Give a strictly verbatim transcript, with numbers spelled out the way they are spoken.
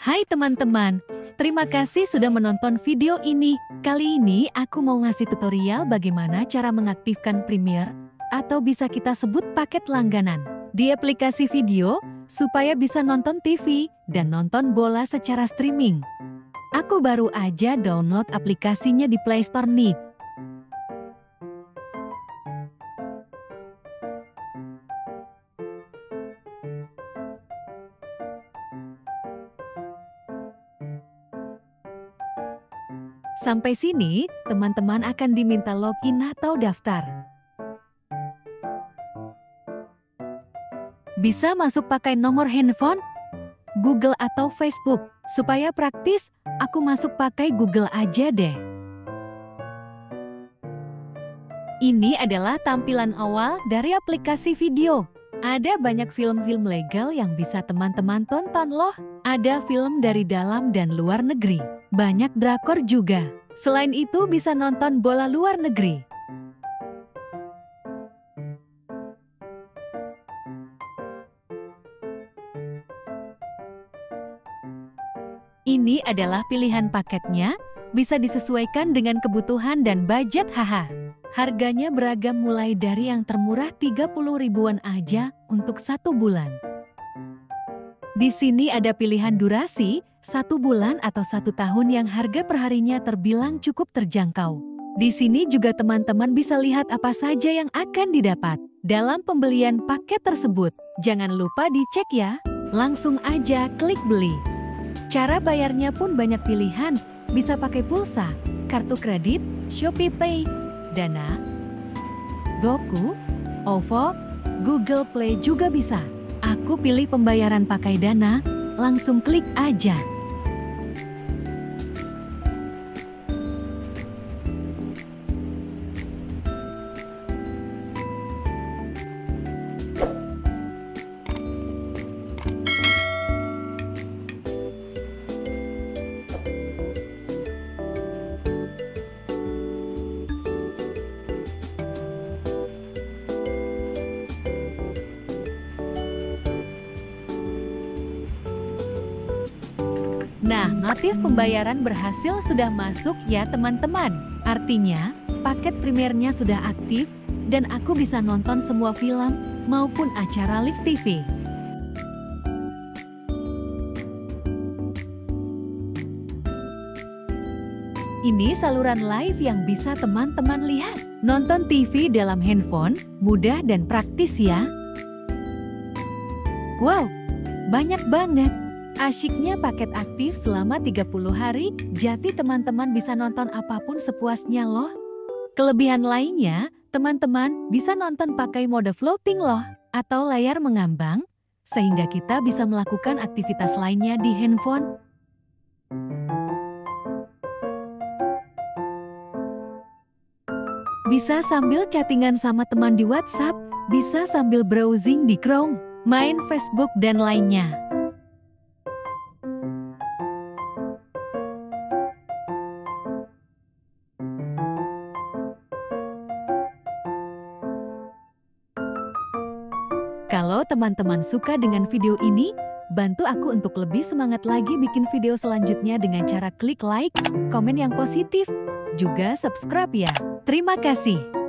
Hai teman-teman, terima kasih sudah menonton video ini. Kali ini aku mau ngasih tutorial bagaimana cara mengaktifkan Premiere atau bisa kita sebut paket langganan di aplikasi video supaya bisa nonton T V dan nonton bola secara streaming. Aku baru aja download aplikasinya di Play Store nih. Sampai sini, teman-teman akan diminta login atau daftar. Bisa masuk pakai nomor handphone, Google atau Facebook. Supaya praktis, aku masuk pakai Google aja deh. Ini adalah tampilan awal dari aplikasi video. Ada banyak film-film legal yang bisa teman-teman tonton loh. Ada film dari dalam dan luar negeri. Banyak drakor juga. Selain itu bisa nonton bola luar negeri. Ini adalah pilihan paketnya, bisa disesuaikan dengan kebutuhan dan budget haha. Harganya beragam mulai dari yang termurah tiga puluh ribuan aja untuk satu bulan. Di sini ada pilihan durasi, satu bulan atau satu tahun yang harga perharinya terbilang cukup terjangkau. Di sini juga teman-teman bisa lihat apa saja yang akan didapat dalam pembelian paket tersebut. Jangan lupa dicek ya, langsung aja klik beli. Cara bayarnya pun banyak pilihan, bisa pakai pulsa, kartu kredit, Shopee Pay, Dana, Goku, OVO, Google Play juga bisa. Aku pilih pembayaran pakai Dana, langsung klik aja. Nah, notif pembayaran berhasil sudah masuk ya teman-teman. Artinya, paket Premiere-nya sudah aktif dan aku bisa nonton semua film maupun acara live T V. Ini saluran live yang bisa teman-teman lihat. Nonton T V dalam handphone, mudah dan praktis ya. Wow, banyak banget. Asyiknya paket aktif selama tiga puluh hari, jadi teman-teman bisa nonton apapun sepuasnya loh. Kelebihan lainnya, teman-teman bisa nonton pakai mode floating loh, atau layar mengambang, sehingga kita bisa melakukan aktivitas lainnya di handphone. Bisa sambil chattingan sama teman di WhatsApp, bisa sambil browsing di Chrome, main Facebook dan lainnya. Kalau teman-teman suka dengan video ini, bantu aku untuk lebih semangat lagi bikin video selanjutnya dengan cara klik like, komen yang positif, juga subscribe ya. Terima kasih.